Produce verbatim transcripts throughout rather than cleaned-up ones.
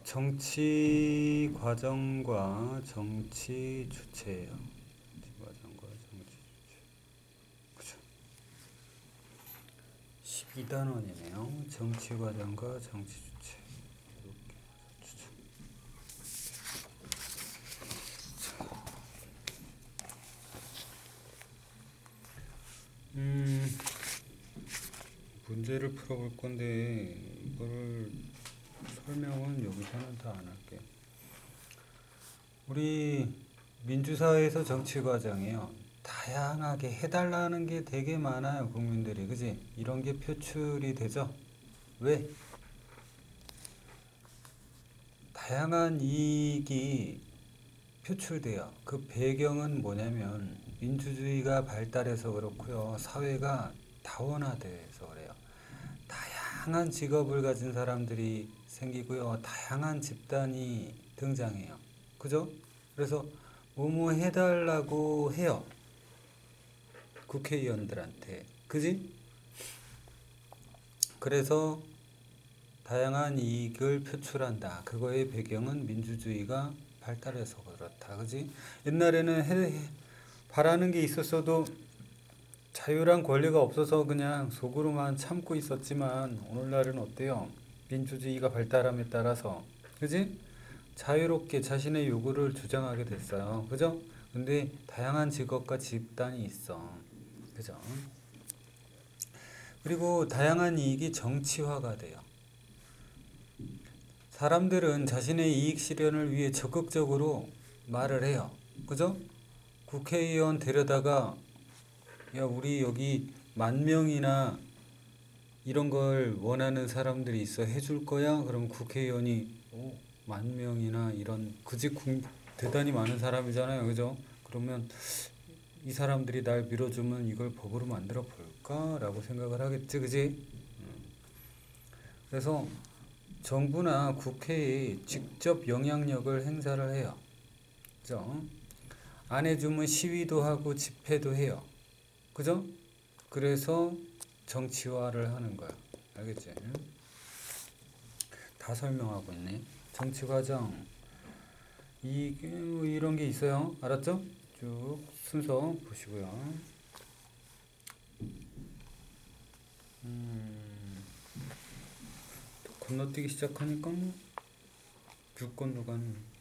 정치 과정과 정치 주체예요. 정치 과정과 정치 주체. 그죠? 십이 단원이네요. 정치 과정과 정치 주체. 이렇게 주체. 음, 문제를 풀어볼 건데 이거를 설명은 여기서는 다 안 할게요. 우리 민주사회에서 정치 과정이요. 다양하게 해달라는 게 되게 많아요. 국민들이. 그지? 이런 게 표출이 되죠? 왜? 다양한 이익이 표출돼요. 그 배경은 뭐냐면 민주주의가 발달해서 그렇고요. 사회가 다원화돼서 그래요. 다양한 직업을 가진 사람들이 생기고요. 다양한 집단이 등장해요. 그죠? 그래서 뭐뭐 해달라고 해요. 국회의원들한테. 그지? 그래서 다양한 이익을 표출한다. 그거의 배경은 민주주의가 발달해서 그렇다. 그지? 옛날에는 해, 바라는 게 있었어도 자유란 권리가 없어서 그냥 속으로만 참고 있었지만 오늘날은 어때요? 민주주의가 발달함에 따라서 그지? 자유롭게 자신의 요구를 주장하게 됐어요. 그죠? 근데 다양한 직업과 집단이 있어. 그죠? 그리고 다양한 이익이 정치화가 돼요. 사람들은 자신의 이익 실현을 위해 적극적으로 말을 해요. 그죠? 국회의원 데려다가 야, 우리 여기 만 명이나 이런 걸 원하는 사람들이 있어 해줄 거야? 그럼 국회의원이 오, 만 명이나 이런 그지 대단히 많은 사람이잖아요. 그죠? 그러면 이 사람들이 날 밀어주면 이걸 법으로 만들어 볼까? 라고 생각을 하겠지. 그지? 그래서 정부나 국회에 직접 영향력을 행사를 해요. 그죠? 안 해주면 시위도 하고 집회도 해요. 그죠? 그래서 정치화를 하는 거야. 알겠지? 다 설명하고 있네. 정치 과정. 이, 이런 게 있어요. 알았죠? 쭉 순서 보시고요. 음, 건너뛰기 시작하니까 쭉 건너가는.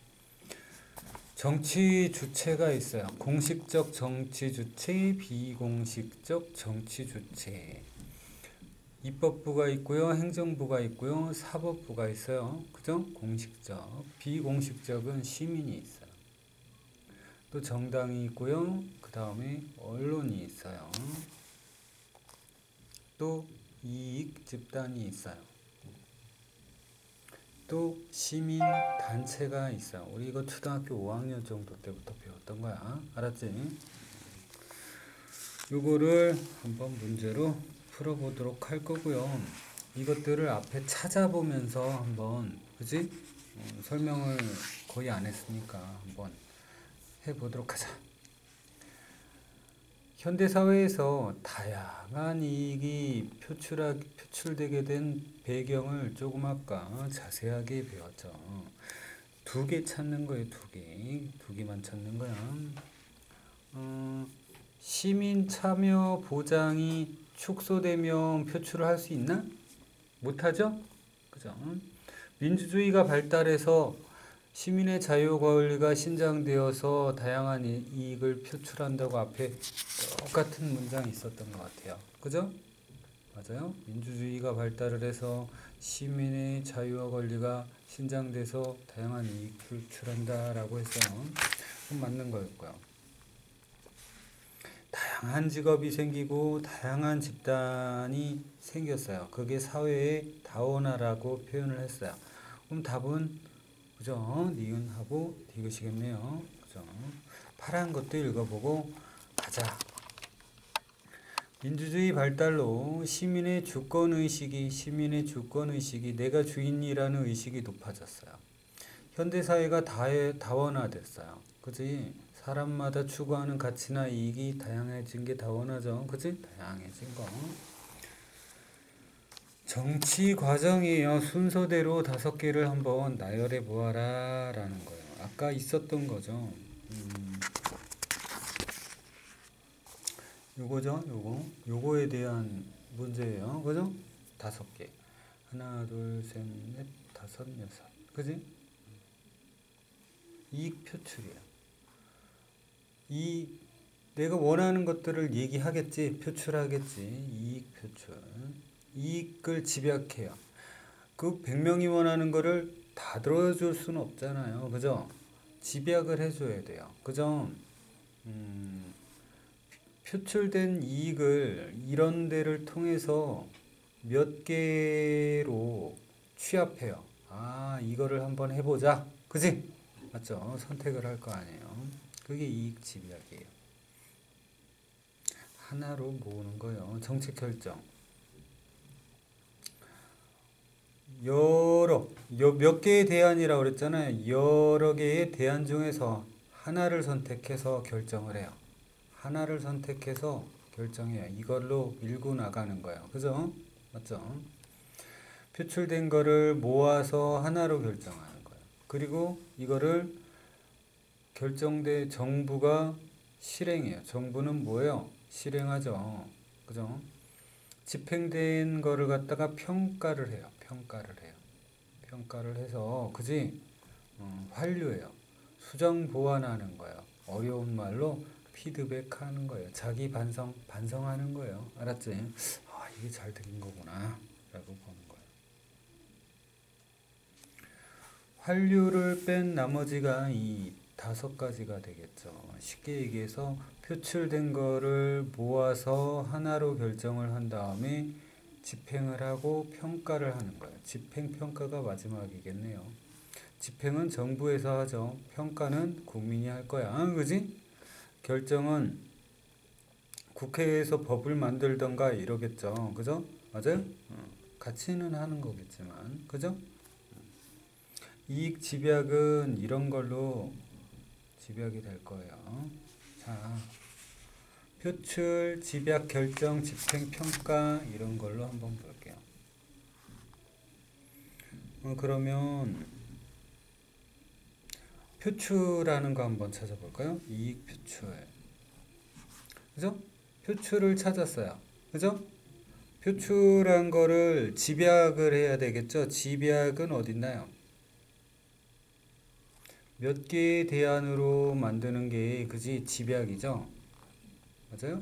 정치 주체가 있어요. 공식적 정치 주체, 비공식적 정치 주체. 입법부가 있고요, 행정부가 있고요, 사법부가 있어요. 그죠? 공식적. 비공식적은 시민이 있어요. 또 정당이 있고요. 그 다음에 언론이 있어요. 또 이익 집단이 있어요. 또 시민 단체가 있어요. 우리 이거 초등학교 오 학년 정도 때부터 배웠던 거야. 알았지? 요거를 한번 문제로 풀어보도록 할 거고요. 이것들을 앞에 찾아보면서 한번 그지? 어, 설명을 거의 안 했으니까 한번 해보도록 하자. 현대사회에서 다양한 이익이 표출하, 표출되게 된 배경을 조금 아까 자세하게 배웠죠. 두 개 찾는 거예요. 두 개. 두 개만 찾는 거야. 어, 시민 참여 보장이 축소되면 표출을 할 수 있나? 못하죠? 그죠? 민주주의가 발달해서 시민의 자유 권리가 신장되어서 다양한 이익을 표출한다고 앞에 똑같은 문장이 있었던 것 같아요. 그죠? 맞아요? 민주주의가 발달을 해서 시민의 자유와 권리가 신장돼서 다양한 이익을 표출한다라고 해서 맞는 거였고요. 다양한 직업이 생기고 다양한 집단이 생겼어요. 그게 사회의 다원화라고 표현을 했어요. 그럼 답은 그죠? 니은하고 디귿이겠네요. 그죠? 파란 것도 읽어보고 가자. 민주주의 발달로 시민의 주권의식이 시민의 주권의식이 내가 주인이라는 의식이 높아졌어요. 현대사회가 다해, 다원화됐어요. 그지? 사람마다 추구하는 가치나 이익이 다양해진 게 다원화죠. 그치? 다양해진 거. 정치 과정이에요. 순서대로 다섯 개를 한번 나열해 보아라 라는 거예요. 아까 있었던 거죠. 음, 요거죠. 요거. 요거에 대한 문제예요. 그죠? 다섯 개. 하나, 둘, 셋, 넷, 다섯, 여섯. 그지? 이익 표출이야. 이 내가 원하는 것들을 얘기하겠지, 표출하겠지. 이익 표출. 이익을 집약해요. 그 백 명이 원하는 거를 다 들어줄 수는 없잖아요. 그죠? 집약을 해줘야 돼요. 그죠? 음, 표출된 이익을 이런 데를 통해서 몇 개로 취합해요. 아, 이거를 한번 해보자. 그지? 맞죠? 선택을 할 거 아니에요. 그게 이익 집약이에요. 하나로 모으는 거예요. 정책 결정. 여러, 몇 개의 대안이라고 그랬잖아요. 여러 개의 대안 중에서 하나를 선택해서 결정을 해요. 하나를 선택해서 결정해요. 이걸로 밀고 나가는 거예요. 그죠? 맞죠? 표출된 거를 모아서 하나로 결정하는 거예요. 그리고 이거를 결정된 정부가 실행해요. 정부는 뭐예요? 실행하죠. 그죠? 집행된 거를 갖다가 평가를 해요. 평가를 해요. 평가를 해서, 그지? 어, 환류해요. 수정 보완하는 거예요. 어려운 말로 피드백 하는 거예요. 자기 반성, 반성하는 거예요. 알았지? 아, 이게 잘 된 거구나. 라고 보는 거예요. 환류를 뺀 나머지가 이 다섯 가지가 되겠죠. 쉽게 얘기해서 표출된 거를 모아서 하나로 결정을 한 다음에 집행을 하고 평가를 하는 거예요. 집행 평가가 마지막이겠네요. 집행은 정부에서 하죠. 평가는 국민이 할 거야. 아, 그지? 결정은 국회에서 법을 만들던가 이러겠죠. 그죠? 맞아요? 어, 같이는 하는 거겠지만. 그죠? 이익 집약은 이런 걸로 집약이 될 거예요. 자, 표출, 집약, 결정, 집행, 평가 이런 걸로 한번 볼게요. 어, 그러면 표출하는 거 한번 찾아볼까요? 이익 표출. 그죠? 표출을 찾았어요. 그죠? 표출한 거를 집약을 해야 되겠죠? 집약은 어딨나요? 몇 개의 대안으로 만드는 게 그지 집약이죠? 맞아요?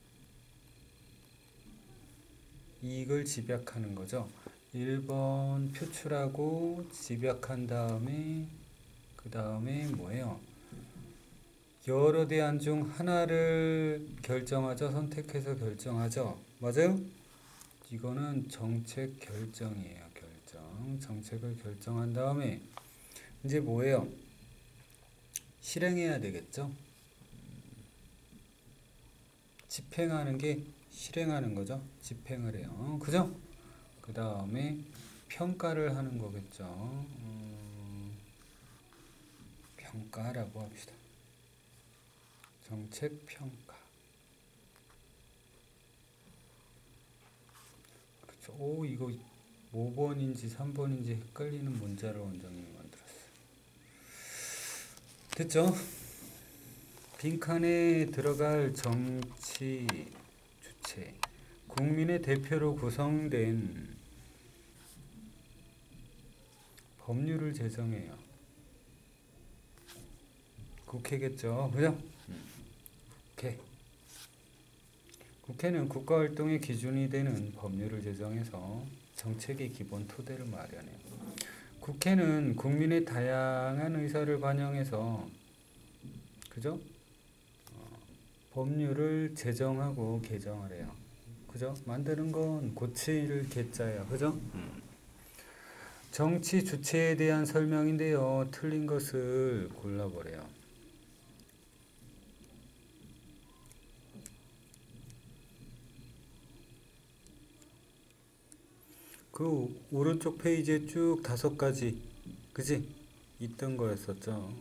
이익을 집약하는 거죠. 일 번 표출하고 집약한 다음에 그 다음에 뭐예요? 여러 대안 중 하나를 결정하죠. 선택해서 결정하죠. 맞아요? 이거는 정책 결정이에요. 결정. 정책을 결정한 다음에 이제 뭐예요? 실행해야 되겠죠. 집행하는 게 실행하는 거죠. 집행을 해요. 그죠? 그 다음에 평가를 하는 거겠죠. 음, 평가라고 합시다. 정책 평가. 그렇죠. 오, 이거 오 번인지 삼 번인지 헷갈리는 문자를 원장님이 만들었어요. 됐죠? 빈칸에 들어갈 정치 주체. 국민의 대표로 구성된 법률을 제정해요. 국회겠죠. 그죠? 국회. 국회는 국가활동의 기준이 되는 법률을 제정해서 정책의 기본 토대를 마련해요. 국회는 국민의 다양한 의사를 반영해서 그죠? 어, 법률을 제정하고 개정을 해요. 그죠? 만드는 건 고칠 개자예요. 그죠? 음. 정치 주체에 대한 설명인데요. 틀린 것을 골라보래요. 그 오른쪽 페이지에 쭉 다섯 가지, 그지? 있던 거였었죠.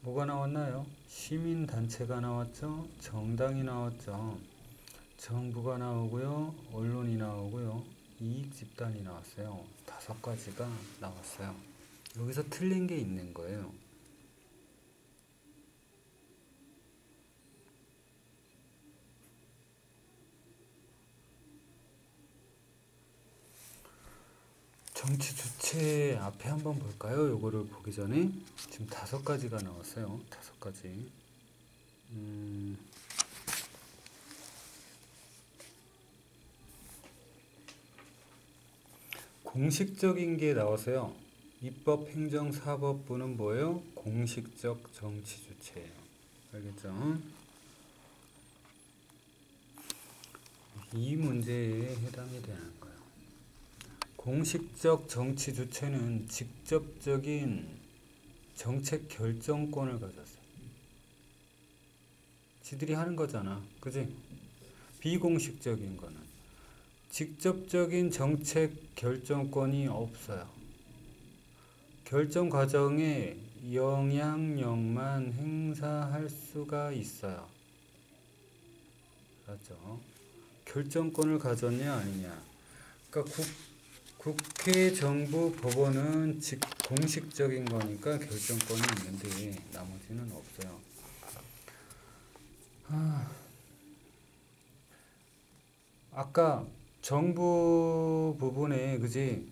뭐가 나왔나요? 시민단체가 나왔죠. 정당이 나왔죠. 정부가 나오고요. 언론이 나오고요. 이익집단이 나왔어요. 다섯 가지가 나왔어요. 여기서 틀린 게 있는 거예요. 정치 주체 앞에 한번 볼까요? 요거를 보기 전에 지금 다섯 가지가 나왔어요. 다섯 가지. 음, 공식적인 게 나왔어요. 입법, 행정, 사법부는 뭐예요? 공식적 정치 주체예요. 알겠죠? 이 문제에 해당이 되는 거예요. 공식적 정치 주체는 직접적인 정책 결정권을 가졌어요. 지들이 하는 거잖아. 그지? 비공식적인 거는 직접적인 정책 결정권이 없어요. 결정 과정에 영향력만 행사할 수가 있어요. 맞죠? 결정권을 가졌냐 아니냐. 그러니까 국, 국회, 정부, 법원은 직, 공식적인 거니까 결정권이 있는데 나머지는 없어요. 아, 아까 정부 부분에 그지?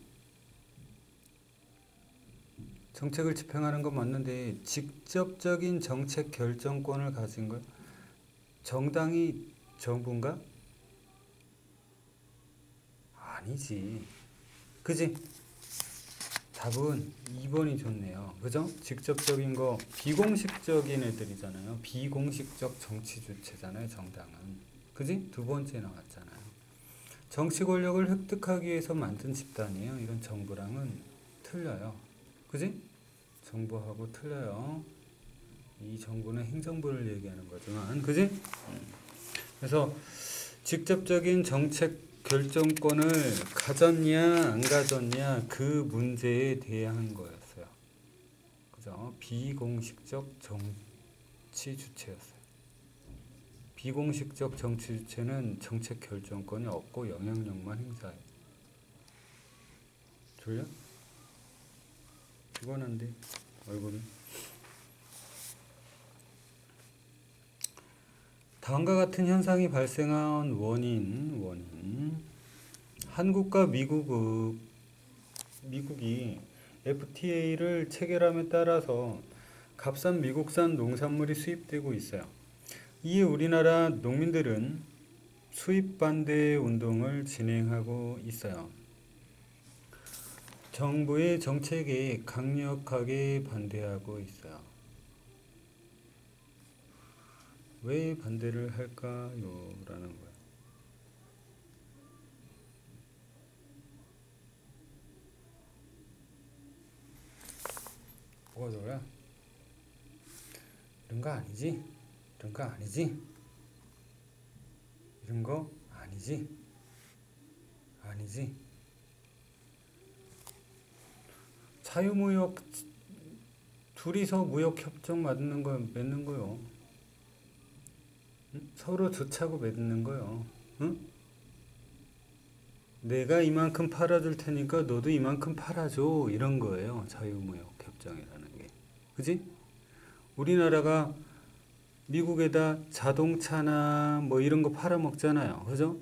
정책을 집행하는 건 맞는데 직접적인 정책 결정권을 가진 거 정당이 정부인가? 아니지. 그지? 답은 이 번이 좋네요. 그죠? 직접적인 거 비공식적인 애들이잖아요. 비공식적 정치 주체잖아요. 정당은. 그지? 두 번째 나왔잖아요. 정치 권력을 획득하기 위해서 만든 집단이에요. 이런 정부랑은 틀려요. 그지? 정부하고 틀려요. 이 정부는 행정부를 얘기하는 거지만, 그지? 그래서 직접적인 정책 결정권을 가졌냐 안 가졌냐 그 문제에 대한 거였어요. 그죠? 비공식적 정치 주체였어요. 비공식적 정치 주체는 정책 결정권이 없고 영향력만 행사해요. 졸려? 피곤한데 얼굴이. 다음과 같은 현상이 발생한 원인, 원인. 한국과 미국, 미국이 에프티에이를 체결함에 따라서 값싼 미국산 농산물이 수입되고 있어요. 이에 우리나라 농민들은 수입 반대 운동을 진행하고 있어요. 정부의 정책에 강력하게 반대하고 있어요. 왜 반대를 할까요? 라는 거예요. 뭐가 좋아요? 이런 거 아니지? 이런 거 아니지? 이런 거 아니지? 아니지? 자유무역 둘이서 무역협정 맺는 거 맺는 거요. 응? 서로 좋자고 맺는 거요. 응? 내가 이만큼 팔아줄 테니까 너도 이만큼 팔아줘. 이런 거예요. 자유무역협정이라는 게. 그지? 우리나라가 미국에다 자동차나 뭐 이런 거 팔아먹잖아요. 그죠?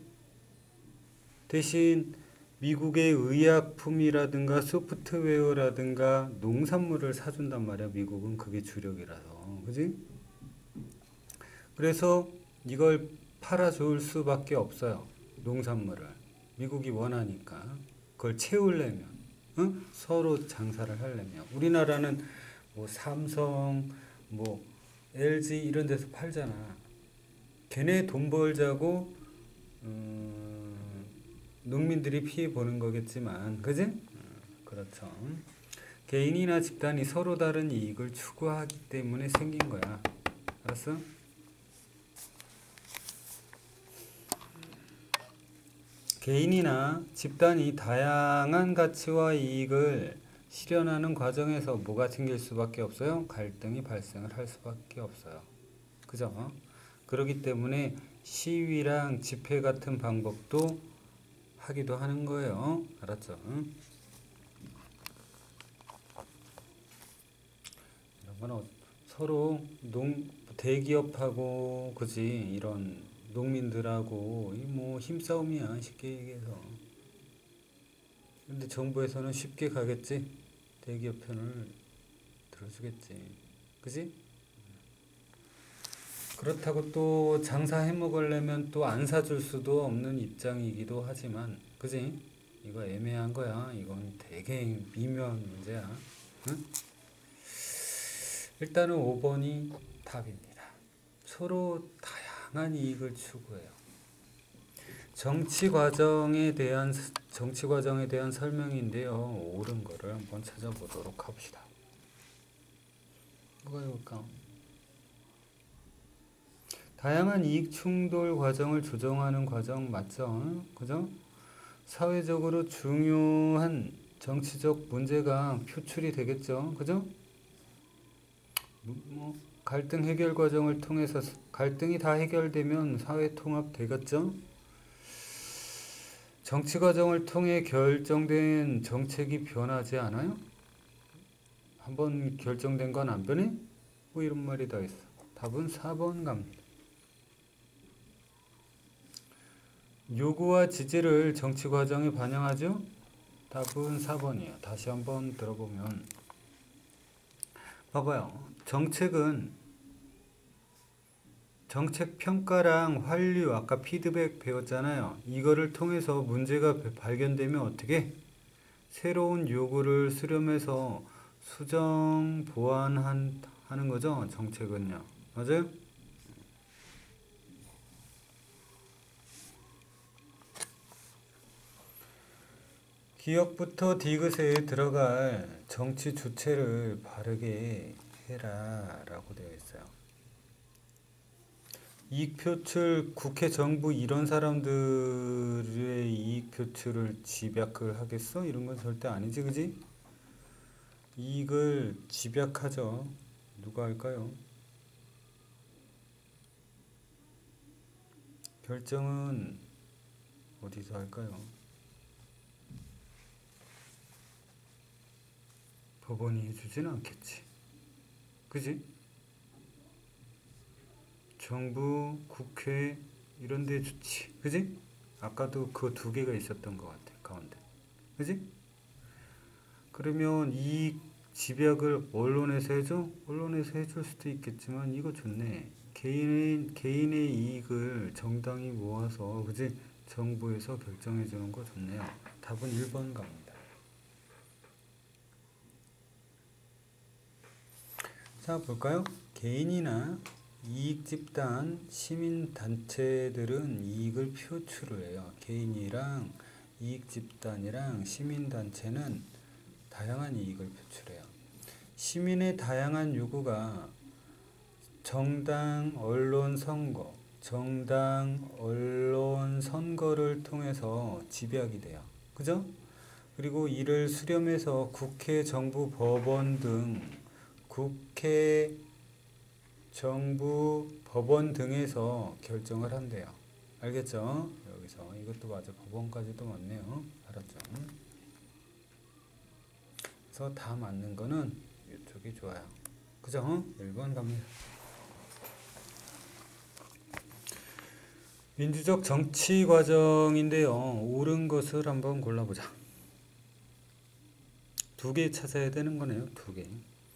대신 미국의 의약품이라든가 소프트웨어라든가 농산물을 사준단 말이야. 미국은 그게 주력이라서. 그지? 그래서 이걸 팔아줄 수밖에 없어요. 농산물을. 미국이 원하니까. 그걸 채우려면. 응? 서로 장사를 하려면. 우리나라는 뭐 삼성, 뭐 엘지 이런 데서 팔잖아. 걔네 돈 벌자고 음, 농민들이 피해 보는 거겠지만, 그지? 음, 그렇죠. 개인이나 집단이 서로 다른 이익을 추구하기 때문에 생긴 거야. 알았어? 개인이나 집단이 다양한 가치와 이익을 실현하는 과정에서 뭐가 생길 수밖에 없어요? 갈등이 발생을 할 수밖에 없어요. 그죠? 그렇기 때문에 시위랑 집회 같은 방법도 하기도 하는 거예요. 알았죠? 이런 건 어, 서로 농 대기업하고 그지 이런 농민들하고 뭐 힘싸움이야 쉽게 얘기해서. 근데 정부에서는 쉽게 가겠지. 대기업 편을 들어주겠지. 그지? 그렇다고 또 장사해 먹으려면 또 안 사줄 수도 없는 입장이기도 하지만, 그지? 이거 애매한 거야. 이건 되게 미묘한 문제야. 응? 일단은 오 번이 답입니다. 서로 다양한 이익을 추구해요. 정치 과정에 대한 정치 과정에 대한 설명인데요. 옳은 거를 한번 찾아보도록 합시다. 뭐가 이럴까? 다양한 이익 충돌 과정을 조정하는 과정 맞죠? 그죠? 사회적으로 중요한 정치적 문제가 표출이 되겠죠? 그죠? 뭐 갈등 해결 과정을 통해서 갈등이 다 해결되면 사회 통합 되겠죠? 정치 과정을 통해 결정된 정책이 변하지 않아요? 한번 결정된 건 안 변해? 뭐 이런 말이 다 있어. 답은 사 번 갑니다. 요구와 지지를 정치 과정에 반영하죠? 답은 사 번이에요. 다시 한번 들어보면 봐봐요. 정책은 정책 평가랑 환류, 아까 피드백 배웠잖아요. 이거를 통해서 문제가 발견되면 어떻게? 새로운 요구를 수렴해서 수정 보완하는 거죠. 정책은요. 맞아요? 기업부터 디귿에 들어갈 정치 주체를 바르게 해라 라고 되어 있어요. 이익 표출, 국회, 정부 이런 사람들의 이익 표출을 집약을 하겠어? 이런 건 절대 아니지, 그지? 이익을 집약하죠. 누가 할까요? 결정은 어디서 할까요? 법원이 해주진 않겠지. 그지? 정부, 국회 이런 데 좋지. 그지? 아까도 그 두 개가 있었던 것 같아. 가운데. 그지? 그러면 이 집약을 언론에서 해줘? 언론에서 해줄 수도 있겠지만 이거 좋네. 개인의, 개인의 이익을 정당히 모아서 그지? 정부에서 결정해 주는 거 좋네요. 답은 일 번 갑니다. 자, 볼까요? 개인이나 이익집단, 시민단체들은 이익을 표출을 해요. 개인이랑 이익집단이랑 시민단체는 다양한 이익을 표출해요. 시민의 다양한 요구가 정당, 언론, 선거, 정당, 언론, 선거를 통해서 집약이 돼요. 그죠? 그리고 이를 수렴해서 국회, 정부, 법원 등 국회, 정부, 법원 등에서 결정을 한대요. 알겠죠? 여기서 이것도 맞아. 법원까지도 맞네요. 알았죠? 그래서 다 맞는 거는 이쪽이 좋아요. 그죠? 일 번 갑니다. 민주적 정치 과정인데요. 옳은 것을 한번 골라보자. 두 개 찾아야 되는 거네요. 두 개.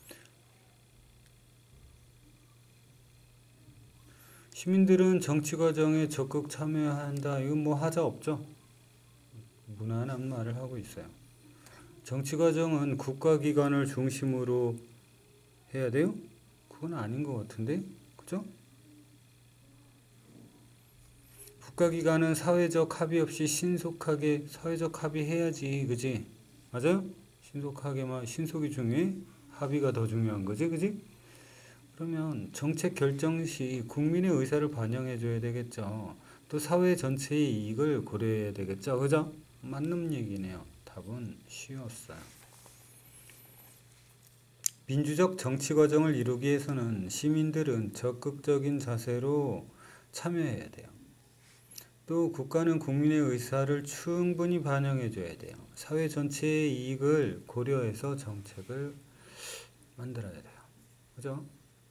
시민들은 정치 과정에 적극 참여한다. 이건 뭐 하자 없죠? 무난한 말을 하고 있어요. 정치 과정은 국가기관을 중심으로 해야 돼요? 그건 아닌 것 같은데? 그죠? 국가기관은 사회적 합의 없이 신속하게 사회적 합의해야지. 그지? 맞아요? 신속하게만, 신속이 중요해? 합의가 더 중요한 거지. 그지? 그러면 정책 결정 시 국민의 의사를 반영해 줘야 되겠죠. 또 사회 전체의 이익을 고려해야 되겠죠. 그죠? 맞는 얘기네요. 답은 쉬웠어요. 민주적 정치 과정을 이루기 위해서는 시민들은 적극적인 자세로 참여해야 돼요. 또 국가는 국민의 의사를 충분히 반영해줘야 돼요. 사회 전체의 이익을 고려해서 정책을 만들어야 돼요. 그죠?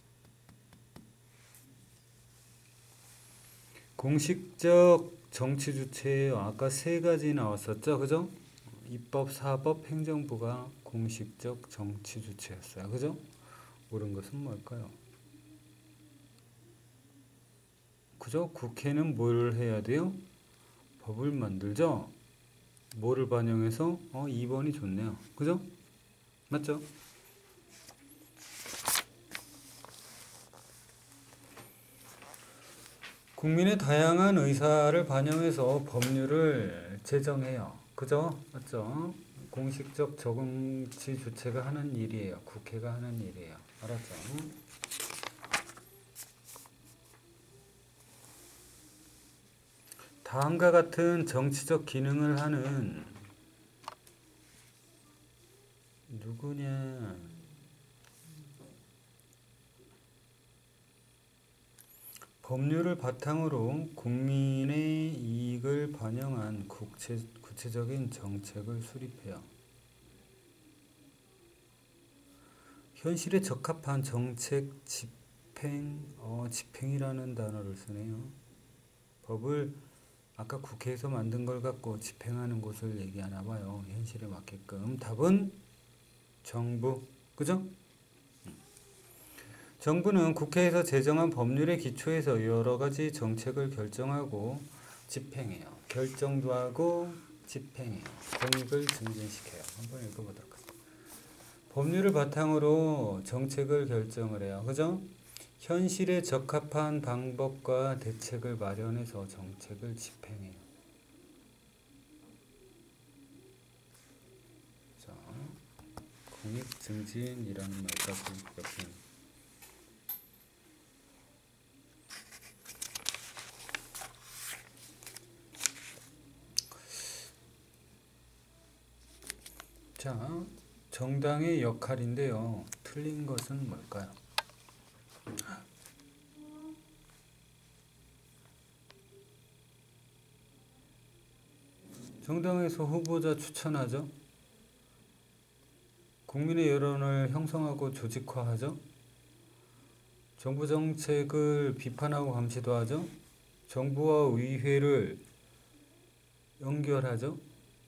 공식적 정치 주체예요. 아까 세 가지 나왔었죠. 그죠? 입법, 사법, 행정부가 공식적 정치 주체였어요. 그죠? 옳은 것은 뭘까요? 그죠? 국회는 뭘 해야 돼요? 법을 만들죠? 뭐를 반영해서? 어, 이 번이 좋네요. 그죠? 맞죠? 국민의 다양한 의사를 반영해서 법률을 제정해요. 그죠? 맞죠? 공식적 정치 주체가 하는 일이에요. 국회가 하는 일이에요. 알았죠? 다음과 같은 정치적 기능을 하는 누구냐? 법률을 바탕으로 국민의 이익을 반영한 국체, 구체적인 정책을 수립해요. 현실에 적합한 정책 집행, 어, 집행이라는 단어를 쓰네요. 법을 아까 국회에서 만든 걸 갖고 집행하는 곳을 얘기하나 봐요. 현실에 맞게끔. 답은 정부. 그죠? 정부는 국회에서 제정한 법률의 기초에서 여러 가지 정책을 결정하고 집행해요. 결정도 하고 집행해요. 공익을 증진시켜요. 한번 읽어보도록 하죠. 법률을 바탕으로 정책을 결정을 해요. 그죠? 현실에 적합한 방법과 대책을 마련해서 정책을 집행해요. 자, 공익 증진이라는 말까지 옆에. 자, 정당의 역할인데요. 틀린 것은 뭘까요? 정당에서 후보자 추천하죠. 국민의 여론을 형성하고 조직화하죠. 정부 정책을 비판하고 감시도 하죠. 정부와 의회를 연결하죠.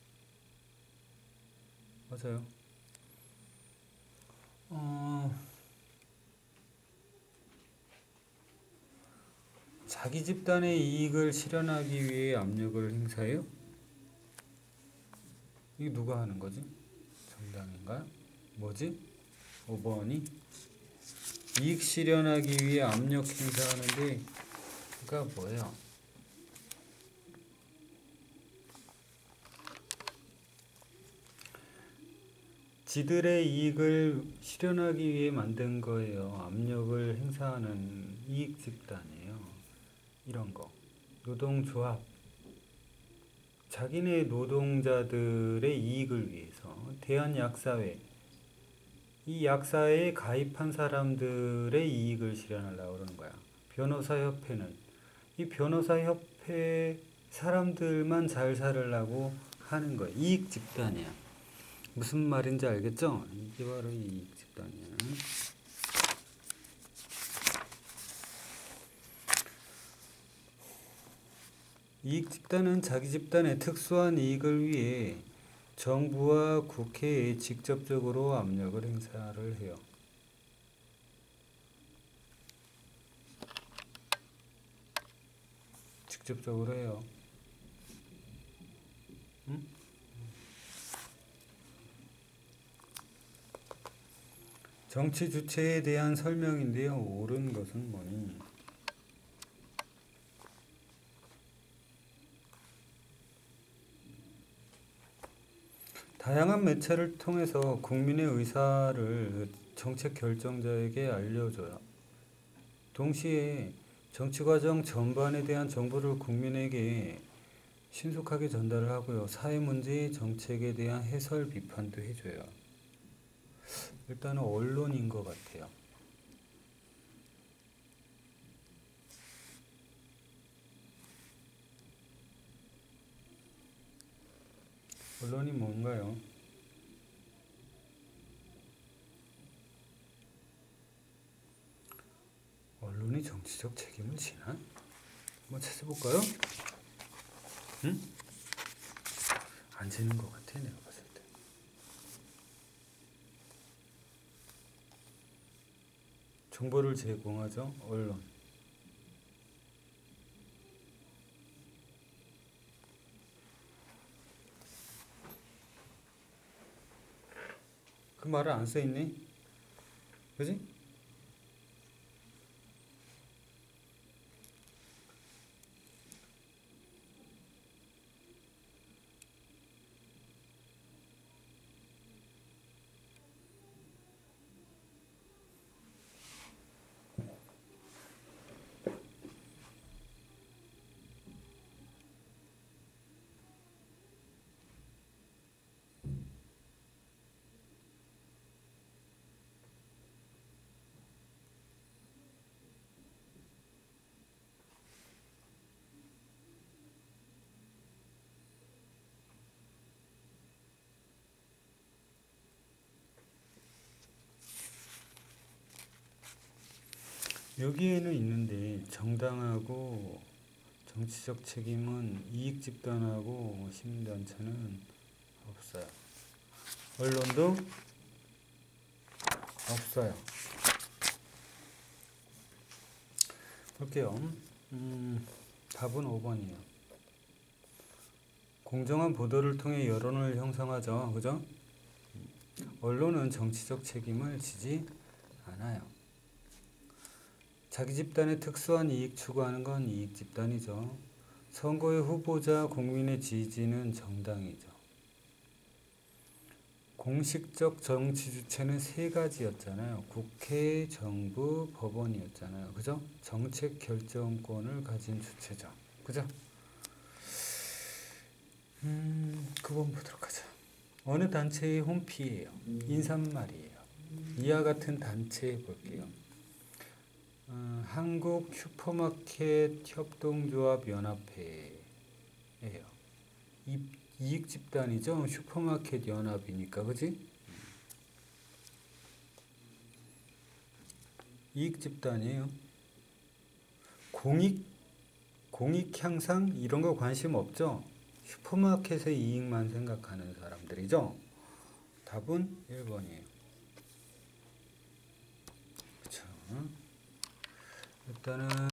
맞아요. 어, 자기 집단의 이익을 실현하기 위해 압력을 행사해요? 이게 누가 하는 거지? 정당인가요? 뭐지? 오 번이 이익 실현하기 위해 압력 행사하는데 그러니까 뭐예요? 지들의 이익을 실현하기 위해 만든 거예요. 압력을 행사하는 이익 집단이에요. 이런 거. 노동조합. 자기네 노동자들의 이익을 위해서 대한약사회. 이 약사회에 가입한 사람들의 이익을 실현하려고 그러는 거야. 변호사협회는 이 변호사협회 사람들만 잘 살으려고 하는 거야. 이익 집단이야. 무슨 말인지 알겠죠? 이게 바로 이익 집단이야. 이익 집단은 자기 집단의 특수한 이익을 위해 정부와 국회에 직접적으로 압력을 행사를 해요. 직접적으로 해요. 응? 정치 주체에 대한 설명인데요. 옳은 것은 뭐니? 다양한 매체를 통해서 국민의 의사를 정책 결정자에게 알려줘요. 동시에 정치 과정 전반에 대한 정보를 국민에게 신속하게 전달을 하고요. 사회 문제, 정책에 대한 해설, 비판도 해줘요. 일단은 언론인 것 같아요. 언론이 뭔가요? 언론이 정치적 책임을 지나? 한번 찾아볼까요? 응? 안 지는 것 같아, 내가 봤을 때. 정보를 제공하죠, 언론. 그 말을 안 써있네? 그지? 여기에는 있는데 정당하고 정치적 책임은 이익 집단하고 시민단체는 없어요. 언론도 없어요. 볼게요. 음, 답은 오 번이에요. 공정한 보도를 통해 여론을 형성하죠. 그죠? 언론은 정치적 책임을 지지 않아요. 자기 집단의 특수한 이익 추구하는 건 이익 집단이죠. 선거의 후보자, 국민의 지지는 정당이죠. 공식적 정치 주체는 세 가지였잖아요. 국회, 정부, 법원이었잖아요. 그죠? 정책 결정권을 가진 주체죠. 그죠? 음, 구 번 보도록 하자. 어느 단체의 홈피예요. 인사말이에요. 이와 같은 단체 볼게요. 어, 한국 슈퍼마켓 협동조합 연합회예요. 이, 이익 집단이죠. 슈퍼마켓 연합이니까, 그지? 이익 집단이에요. 공익, 공익 향상 이런 거 관심 없죠. 슈퍼마켓의 이익만 생각하는 사람들이죠. 답은 일 번이에요. 그쵸? 일단은